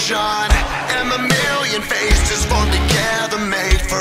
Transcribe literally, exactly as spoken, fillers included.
illusion, and the million faces formed together made